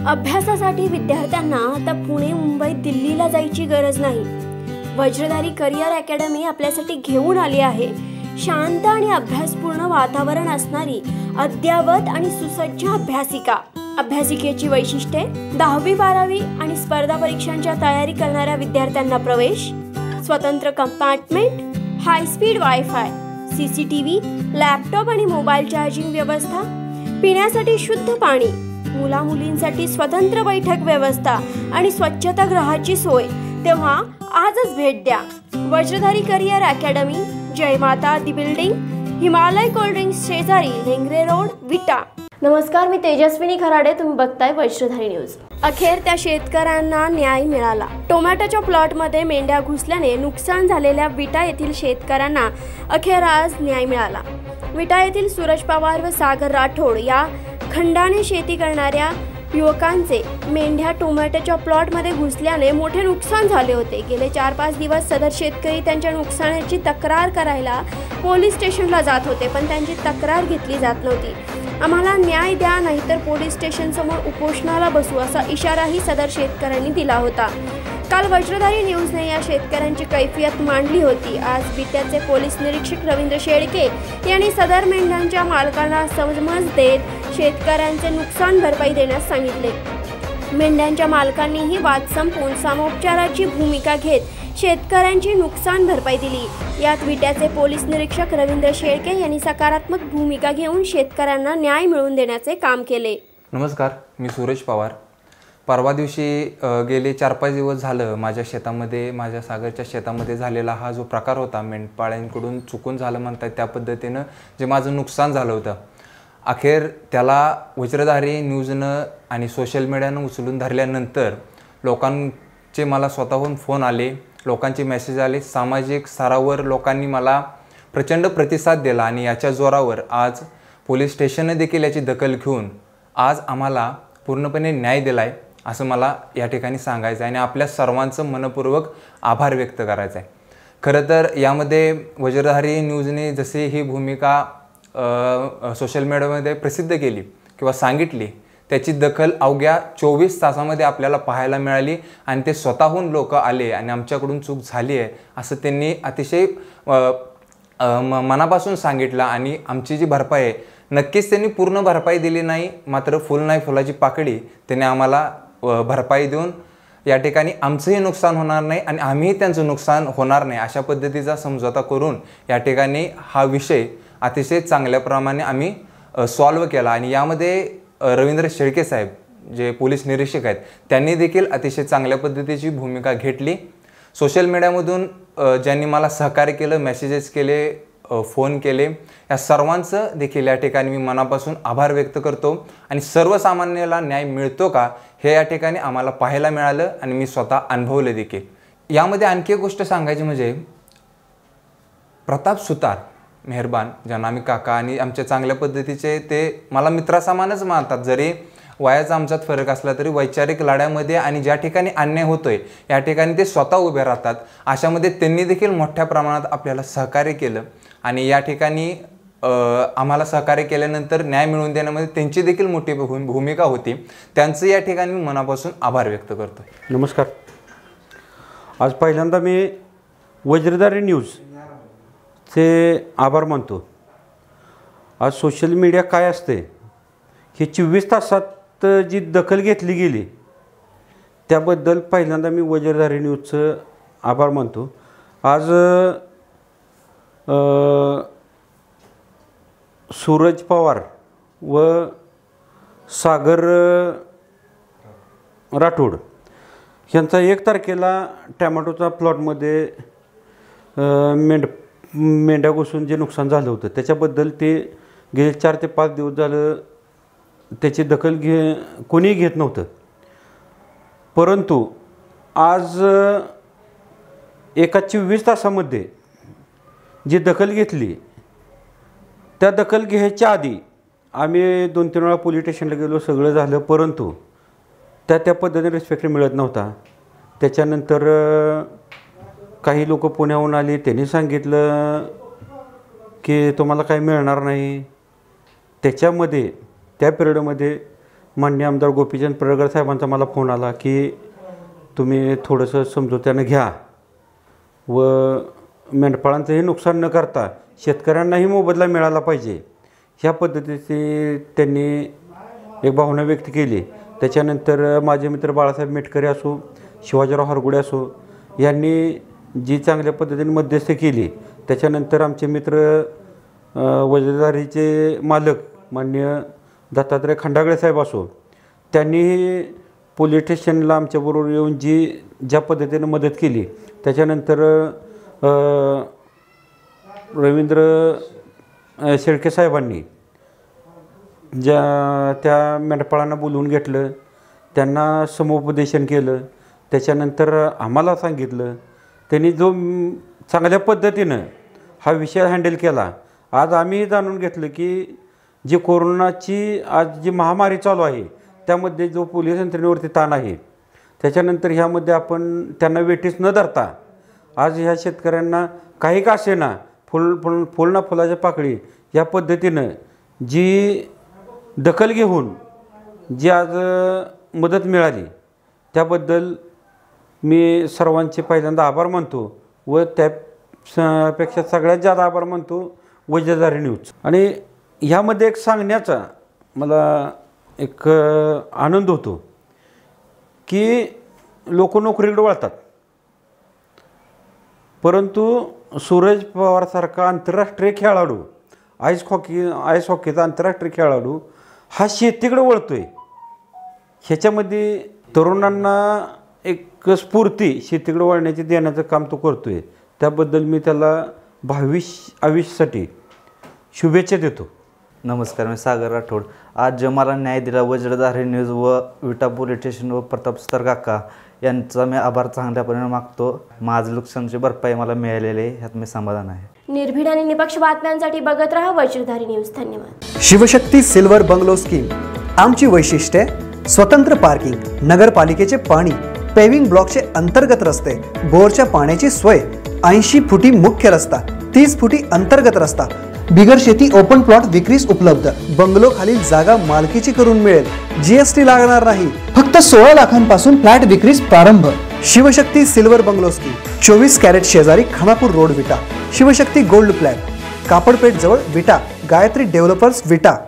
अभ्यासासाठी विद्यार्थ्यांना आता पुणे, मुंबई, दिल्लीला जायची गरज नाही. वज्रधारी करिअर अकॅडमी आपल्यासाठी घेऊन आली आहे शांत आणि अभ्यासपूर्ण वातावरण असणारी अद्ययावत आणि सुसज्ज अभ्यासिका. अभ्यासिकेची वैशिष्ट्ये: 10वी 12वी आणि स्पर्धा परीक्षांच्या तयारी करणाऱ्या विद्यार्थ्यांना प्रवेश, स्वतंत्र compartment, high speed wifi, CCTV, laptop आणि मोबाईल चार्जिंग व्यवस्था, पिण्यासाठी शुद्ध पाणी, मुला मुलींसाठी स्वतंत्र बैठक व्यवस्था आणि स्वच्छतागृहाची सोय. तेव्हा आजच भेट द्या. वज्रधारी करिअर अकॅडमी, जय माता दी बिल्डिंग, हिमालय कोल्ड्रिंक्स शेजारी, लेंगरे रोड, विटा. नमस्कार, मी तेजस्विनी खराडे. तुम्ही बघताय वज्रधारी न्यूज. अखेर त्या शेतकऱ्यांना न्याय मिळाला. टोमॅटोच्या प्लॉटमध्ये मेंढ्या घुसल्याने नुकसान झालेल्या विटा येथील शेतकऱ्यांना अखेर आज न्याय मिळाला. विटा येथील सूरज पवार व सागर राठोड या खंडाने शेती करणाऱ्या युवकांचे मेंढ्या टोमॅटोच्या प्लॉटमध्ये घुसल्याने मोठे नुकसान झाले होते. गेले 4-5 दिवस सदर शेतकरी त्यांच्या नुकसानाची तक्रार करायला पोलीस स्टेशनला जात होते, पण त्यांची तक्रार घेतली जात नव्हती. आम्हाला न्याय द्या, नाहीतर पोलीस स्टेशनसमोर उपोषणाला बसू, असा इशाराही सदर शेतकऱ्यांनी दिला होता. काल वज्रधारी न्यूजने या शेतकऱ्यांची कैफियत मांडली होती. आज बिट्याचे पोलीस निरीक्षक रवींद्र शेळके यांनी सदर मेंढ्यांच्या मालकांना समज देत शेतकऱ्यांचे नुकसान भरपाई देण्यास सांगितले. मेंढ्यांच्या मालकांनीही वाद संपवून सामोपचाराची भूमिका घेत शेतकऱ्यांची नुकसान भरपाई दिली. यात विट्याचे पोलीस निरीक्षक रवींद्र शेळके यांनी सकारात्मक भूमिका घेऊन शेतकऱ्यांना न्याय मिळवून देण्याचे काम केले. नमस्कार, मी सूरज पवार. परवा दिवशी गेले 4-5 दिवस झालं माझ्या शेतामध्ये, माझ्या सागरच्या शेतामध्ये झालेला हा जो प्रकार होता, मेंढपाळ्यांकडून चुकून झालं म्हणतात त्या पद्धतीनं जे माझं नुकसान झालं होतं, अखेर त्याला वज्रधारी न्यूजनं आणि सोशल मीडियानं उचलून धरल्यानंतर लोकांचे मला स्वतःहून फोन आले, लोकांचे मेसेज आले, सामाजिक स्तरावर लोकांनी मला प्रचंड प्रतिसाद दिला आणि याच्या जोरावर आज पोलीस स्टेशनने देखील याची दखल घेऊन आज आम्हाला पूर्णपणे न्याय दिला आहे, असं मला या ठिकाणी सांगायचं आहे आणि आपल्या सर्वांचं मनपूर्वक आभार व्यक्त करायचं आहे. खरं तर यामध्ये वज्रधारी न्यूजने जशी ही भूमिका सोशल मीडियामध्ये प्रसिद्ध केली किंवा सांगितली, त्याची दखल अवघ्या 24 तासामध्ये आपल्याला पाहायला मिळाली आणि ते स्वतःहून लोक आले आणि आमच्याकडून चूक झाली आहे असं त्यांनी अतिशय मनापासून सांगितलं. आणि आमची जी भरपाई आहे, नक्कीच त्यांनी पूर्ण भरपाई दिली नाही, मात्र फुल नाही फुलाची पाकळी त्यांनी आम्हाला भरपाई देऊन या ठिकाणी आमचंही नुकसान होणार नाही आणि आम्हीही त्यांचं नुकसान होणार नाही अशा पद्धतीचा समझोता करून या ठिकाणी हा विषय अतिशय चांगल्या प्रमाणे आम्ही सॉल्व्ह केला. आणि यामध्ये रवींद्र शेळके साहेब जे पोलीस निरीक्षक आहेत, त्यांनी देखील अतिशय चांगल्या पद्धतीची भूमिका घेतली. सोशल मीडियामधून ज्यांनी मला सहकार्य केलं, मेसेजेस केले, फोन केले, या सर्वांचं देखील या ठिकाणी मी मनापासून आभार व्यक्त करतो. आणि सर्वसामान्याला न्याय मिळतो का हे या ठिकाणी आम्हाला पाहायला मिळालं आणि मी स्वतः अनुभवलं देखील. यामध्ये आणखी एक गोष्ट सांगायची म्हणजे प्रताप सुतार मेहरबान, ज्यांना आम्ही काका आणि आमच्या चांगल्या पद्धतीचे ते मला मित्रासमानच मानतात. जरी वयाचा आमच्यात फरक असला तरी वैचारिक लढ्यामध्ये आणि ज्या ठिकाणी अन्याय होतोय या ठिकाणी ते स्वतः उभे राहतात. अशामध्ये त्यांनी देखील मोठ्या प्रमाणात आपल्याला सहकार्य केलं आणि या ठिकाणी आम्हाला सहकार्य केल्यानंतर न्याय मिळवून देण्यामध्ये त्यांची देखील मोठी भूमिका होती. त्यांचं या ठिकाणी मी मनापासून आभार व्यक्त करतो. नमस्कार. आज पहिल्यांदा मी वज्रधारी न्यूजचे आभार मानतो. आज सोशल मीडिया काय असते हे 24 तासात जी दखल घेतली गेली त्याबद्दल पहिल्यांदा मी वज्रधारी न्यूजचं आभार मानतो. आज सूरज पवार व सागर राठोड यांचा 1 तारखेला टॅमॅटोचा प्लॉटमध्ये मेंढ्या घुसून जे नुकसान झालं होतं त्याच्याबद्दल ते गेले 4 ते 5 दिवस झालं त्याची दखल कोणीही घेत नव्हतं. परंतु आज एका 24 तासामध्ये जी दखल घेतली, त्या दखल घ्यायच्या आधी आम्ही 2-3 वेळा पोलीस स्टेशनला गेलो, सगळं झालं, परंतु त्या पद्धतीने रिस्पेक्ट मिळत नव्हता. त्याच्यानंतर काही लोक पुण्याहून आले, त्यांनी सांगितलं की तुम्हाला काही मिळणार नाही. त्याच्यामध्ये त्या पिरियडमध्ये माननीय आमदार गोपीचंद पडळकर साहेबांचा मला फोन आला की तुम्ही थोडंसं समजोत्यानं घ्या व मेंढपाळांचंही नुकसान न करता शेतकऱ्यांनाही मोबदला मिळाला पाहिजे, ह्या पद्धतीची त्यांनी एक भावना व्यक्त केली. त्याच्यानंतर माझे मित्र बाळासाहेब मेटकरी असो, शिवाजीराव हरगुडे असो यांनी जी चांगल्या पद्धतीने मध्यस्थी केली. त्याच्यानंतर आमचे मित्र वजरदारीचे मालक माननीय दत्तात्रय खंडागळे साहेब असो, त्यांनी पोलीस स्टेशनला आमच्याबरोबर येऊन ज्या पद्धतीने मदत केली. त्याच्यानंतर रवींद्र शेळके साहेबांनी त्या मेंढपाळांना बोलवून घेतलं, त्यांना समुपदेशन केलं. त्याच्यानंतर आम्हाला सांगितलं. त्यांनी जो चांगल्या पद्धतीनं हा विषय हँडल केला. आज आम्ही जाणून घेतलं की जी कोरोनाची आज जी महामारी चालू आहे त्यामध्ये जो पोलीस यंत्रणेवरती ताण आहे, त्याच्यानंतर ह्यामध्ये आपण त्यांना वेठीस न धरता आज ह्या शेतकऱ्यांना काही का असेना फुल ना फुलाच्या पाकळी या पद्धतीनं जी दखल घेऊन जी आज मदत मिळाली त्याबद्दल मी सर्वांचे पहिल्यांदा आभार मानतो व त्यापेक्षा सगळ्यात जास्त आभार मानतो वजरदारी न्यूज. आणि ह्यामध्ये एक सांगण्याचा मला एक आनंद होतो की लोक नोकरीकडे वळतात, परंतु सूरज पवारसारखा आंतरराष्ट्रीय खेळाडू, आईस हॉकीचा आंतरराष्ट्रीय खेळाडू हा शेतीकडे वळतो आहे. ह्याच्यामध्ये तरुणांना एक स्फूर्ती शेतीकडे वळण्याची देण्याचं काम तो करतो आहे. त्याबद्दल मी त्याला आयुष्यासाठी शुभेच्छा देतो. नमस्कार, मी सागर राठोड. आज जो मला न्याय दिला वज्रधारी न्यूज व विटा पोलीस स्टेशन व प्रताप सुतार काका यांचा मी आभार चांगल्यापणे मागतो. माझं नुकसानची भरपाई मला मिळालेली आहे, ह्यात मी समाधान आहे. निर्भीड आणि निपक्ष बातम्यांसाठी बघत रहा वज्रधारी न्यूज. धन्यवाद. Shivshakti silver bungalow scheme. आमची वैशिष्ट्ये स्वतंत्र पार्किंग, नगरपालिकेचे पाणी, पेविंग ब्लॉकचे अंतर्गत रस्ते, बोरच्या पाण्याची सोय, 80 फुटी मुख्य रस्ता, 30 फुटी अंतर्गत रस्ता, बिगर शेती ओपन प्लॉट विक्रीस उपलब्ध. बंगलो खालील जागा मालकीची करून मिळेल, GST लागणार नाही. फक्त 16 लाखांपासून फ्लॅट विक्रीस प्रारंभ. Shivshakti silver bungalow scheme, 24 carat शेजारी खानापूर रोड विटा. शिवशक्ती गोल्ड प्लॅन, कापडपेठ जवळ विटा. गायत्री डेव्हलपर्स विटा.